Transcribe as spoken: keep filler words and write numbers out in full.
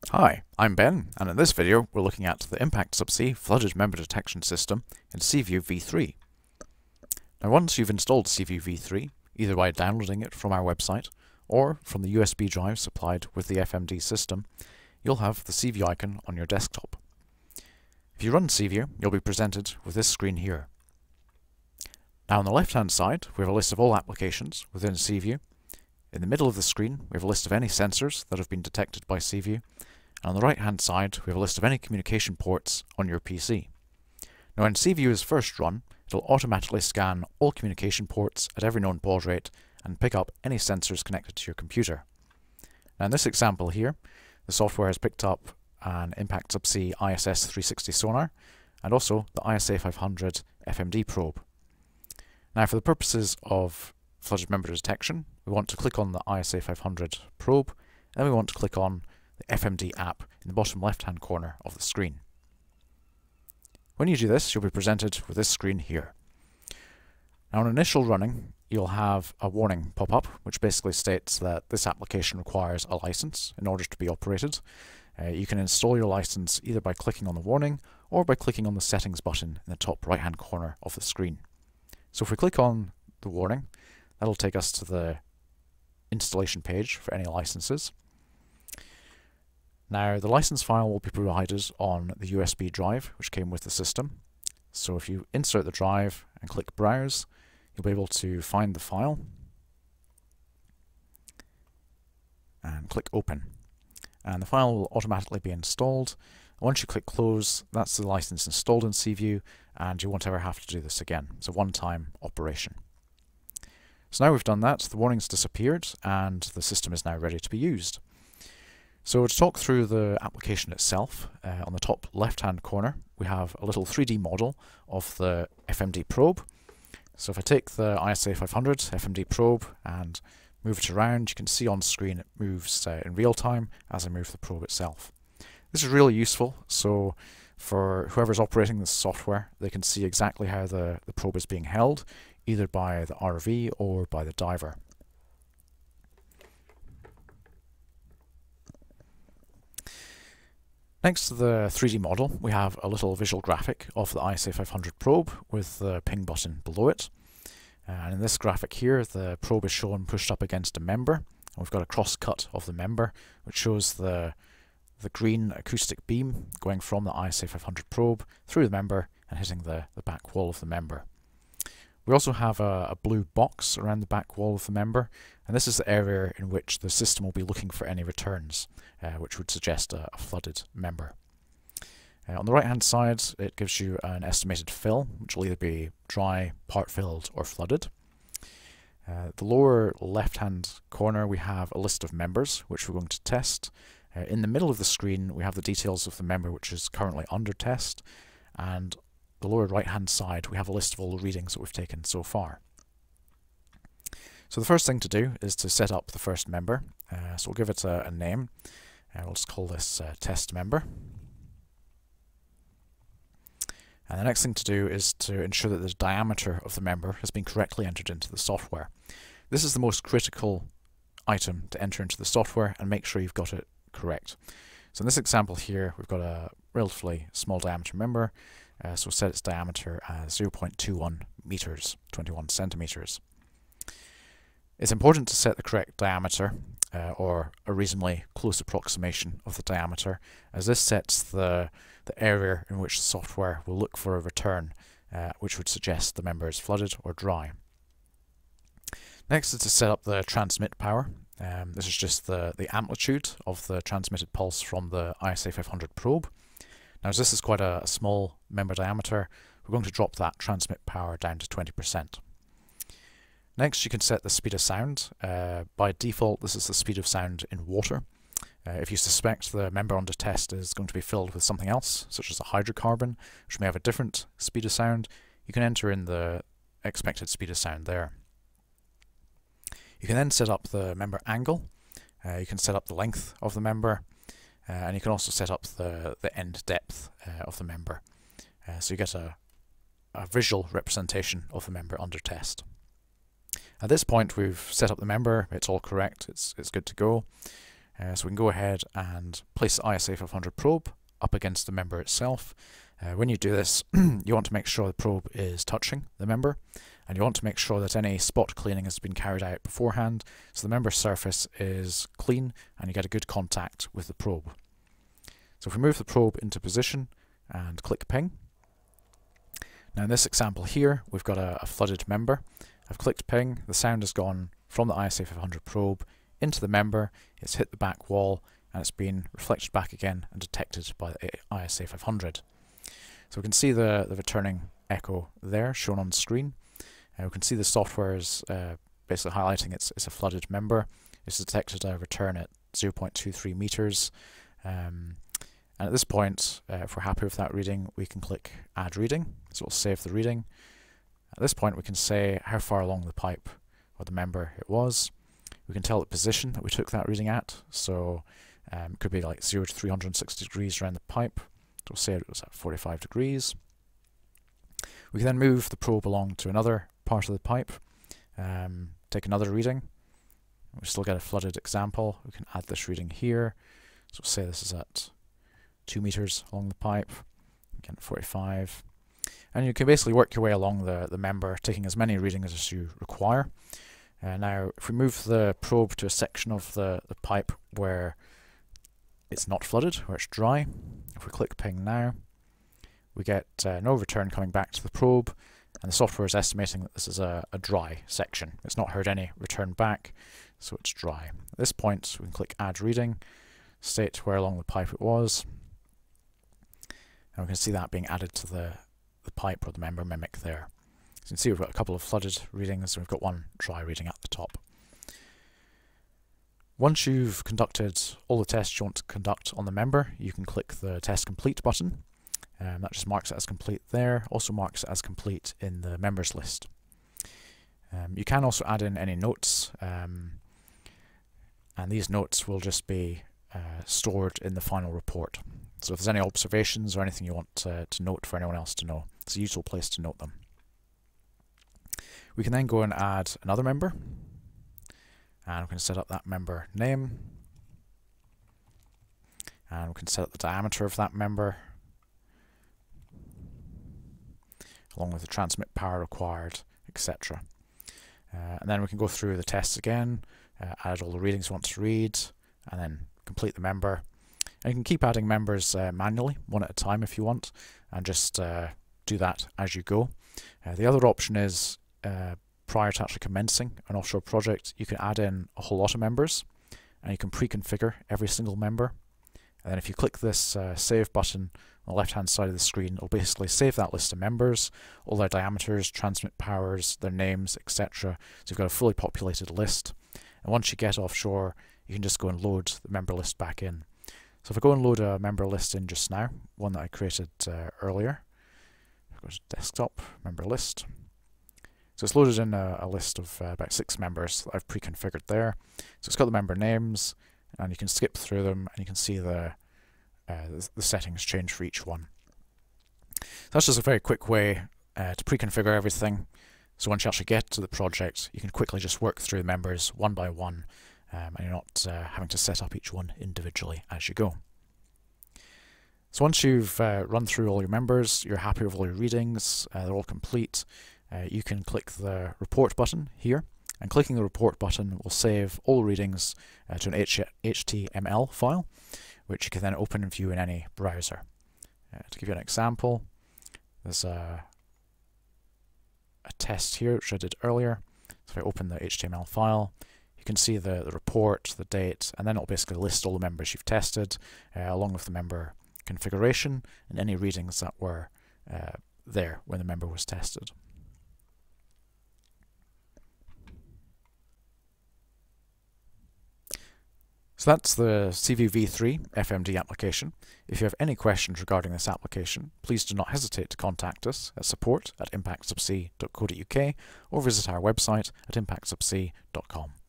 Hi, I'm Ben, and in this video we're looking at the Impact Subsea flooded member detection system in seaView v three. Now once you've installed seaView v three, either by downloading it from our website or from the U S B drive supplied with the I S F M D system, you'll have the seaView icon on your desktop. If you run seaView, you'll be presented with this screen here. Now on the left hand side we have a list of all applications within seaView. In the middle of the screen we have a list of any sensors that have been detected by seaView. And on the right hand side we have a list of any communication ports on your P C. Now when seaView is first run, it'll automatically scan all communication ports at every known baud rate and pick up any sensors connected to your computer. Now in this example here, the software has picked up an Impact Subsea I S S three sixty sonar and also the I S A five hundred F M D probe. Now for the purposes of flooded member detection, we want to click on the I S A five hundred probe, and then we want to click on the F M D app in the bottom left hand corner of the screen. When you do this, you'll be presented with this screen here. Now on initial running, you'll have a warning pop up which basically states that this application requires a license in order to be operated. Uh, you can install your license either by clicking on the warning or by clicking on the settings button in the top right hand corner of the screen. So if we click on the warning, that'll take us to the installation page for any licenses. Now the license file will be provided on the U S B drive which came with the system. So if you insert the drive and click Browse, you'll be able to find the file and click Open. And the file will automatically be installed. Once you click Close, that's the license installed in seaView and you won't ever have to do this again. It's a one-time operation. So now we've done that, the warning's disappeared and the system is now ready to be used. So to talk through the application itself, uh, on the top left hand corner we have a little three D model of the F M D probe. So if I take the I S A five hundred F M D probe and move it around, you can see on screen it moves uh, in real time as I move the probe itself. This is really useful, so for whoever's operating this software, they can see exactly how the, the probe is being held, either by the R O V or by the diver. Next to the three D model, we have a little visual graphic of the I S A five hundred probe with the ping button below it. Uh, and in this graphic here, the probe is shown pushed up against a member. And we've got a cross-cut of the member, which shows the, the green acoustic beam going from the I S A five hundred probe through the member and hitting the, the back wall of the member. We also have a, a blue box around the back wall of the member, and this is the area in which the system will be looking for any returns, uh, which would suggest a, a flooded member. Uh, on the right hand side it gives you an estimated fill, which will either be dry, part filled or flooded. Uh, the lower left hand corner we have a list of members which we're going to test. Uh, in the middle of the screen we have the details of the member which is currently under test, and the lower right hand side we have a list of all the readings that we've taken so far. So the first thing to do is to set up the first member. Uh, so we'll give it a, a name. Uh, we'll just call this uh, test member. And the next thing to do is to ensure that the diameter of the member has been correctly entered into the software. This is the most critical item to enter into the software, and make sure you've got it correct. So in this example here we've got a relatively small diameter member. Uh, so we'll set its diameter as zero point two one meters, twenty-one centimeters. It's important to set the correct diameter, uh, or a reasonably close approximation of the diameter, as this sets the, the area in which the software will look for a return, uh, which would suggest the member is flooded or dry. Next is to set up the transmit power. Um, this is just the, the amplitude of the transmitted pulse from the I S A five hundred probe. Now as this is quite a, a small member diameter, we're going to drop that transmit power down to twenty percent. Next you can set the speed of sound. Uh, by default this is the speed of sound in water. Uh, if you suspect the member under test is going to be filled with something else, such as a hydrocarbon, which may have a different speed of sound, you can enter in the expected speed of sound there. You can then set up the member angle. Uh, you can set up the length of the member. Uh, and you can also set up the, the end depth uh, of the member. Uh, so you get a, a visual representation of the member under test. At this point we've set up the member, it's all correct, it's, it's good to go. Uh, so we can go ahead and place the I S A five hundred probe up against the member itself. Uh, when you do this, you want to make sure the probe is touching the member, and you want to make sure that any spot cleaning has been carried out beforehand, so the member surface is clean and you get a good contact with the probe. So if we move the probe into position and click ping, now in this example here we've got a, a flooded member. I've clicked ping, the sound has gone from the I S A five hundred probe into the member, it's hit the back wall and it's been reflected back again and detected by the I S A five hundred. So we can see the, the returning echo there shown on the screen. Uh, we can see the software is uh, basically highlighting it's, it's a flooded member. It's detected a return at zero point two three meters. Um, and at this point, uh, if we're happy with that reading, we can click Add Reading. So it'll save the reading. At this point, we can say how far along the pipe or the member it was. We can tell the position that we took that reading at. So um, it could be like zero to three hundred sixty degrees around the pipe. We'll say it was at forty-five degrees. We can then move the probe along to another part of the pipe, um, take another reading. We still get a flooded example. We can add this reading here. So we'll say this is at two meters along the pipe, again at forty-five. And you can basically work your way along the, the member, taking as many readings as you require. Uh, now, if we move the probe to a section of the, the pipe where it's not flooded, where it's dry, if we click ping now, we get uh, no return coming back to the probe, and the software is estimating that this is a, a dry section. It's not heard any return back, so it's dry. At this point, we can click Add Reading, state where along the pipe it was, and we can see that being added to the, the pipe or the member mimic there. So you can see we've got a couple of flooded readings, and we've got one dry reading at the top. Once you've conducted all the tests you want to conduct on the member, you can click the Test Complete button. Um, that just marks it as complete there, also marks it as complete in the members list. Um, you can also add in any notes, um, and these notes will just be uh, stored in the final report. So if there's any observations or anything you want to, to note for anyone else to know, it's a useful place to note them. We can then go and add another member. And we can set up that member name, and we can set up the diameter of that member, along with the transmit power required, et cetera. Uh, and then we can go through the tests again, uh, add all the readings we want to read, and then complete the member. And you can keep adding members uh, manually, one at a time if you want, and just uh, do that as you go. Uh, the other option is uh, prior to actually commencing an offshore project, you can add in a whole lot of members, and you can pre-configure every single member. And then if you click this uh, Save button on the left-hand side of the screen, it'll basically save that list of members, all their diameters, transmit powers, their names, et cetera. So you've got a fully populated list. And once you get offshore, you can just go and load the member list back in. So if I go and load a member list in just now, one that I created uh, earlier, I'll go to Desktop, Member List. So it's loaded in a, a list of uh, about six members that I've pre-configured there. So it's got the member names, and you can skip through them, and you can see the, uh, the, the settings change for each one. So that's just a very quick way uh, to pre-configure everything. So once you actually get to the project, you can quickly just work through the members one by one, um, and you're not uh, having to set up each one individually as you go. So once you've uh, run through all your members, you're happy with all your readings, uh, they're all complete, Uh, you can click the report button here, and clicking the report button will save all readings uh, to an H T M L file, which you can then open and view in any browser. Uh, to give you an example, there's a, a test here which I did earlier. So if I open the H T M L file, you can see the, the report, the date, and then it'll basically list all the members you've tested, uh, along with the member configuration and any readings that were uh, there when the member was tested. So that's the seaView v three F M D application. If you have any questions regarding this application, please do not hesitate to contact us at support at impact subsea dot co dot U K or visit our website at impact subsea dot com.